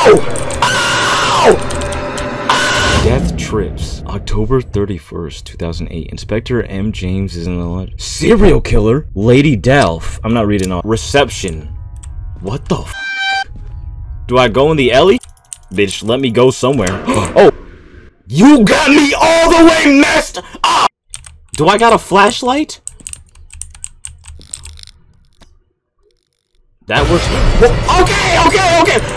Death Trips, October 31st, 2008. Inspector M. James is in the serial killer. Lady Delph. I'm not reading on. Reception. What the f? Do I go in the alley? Bitch, let me go somewhere. Oh, you got me all the way messed up. Do I got a flashlight? That works. Well, okay.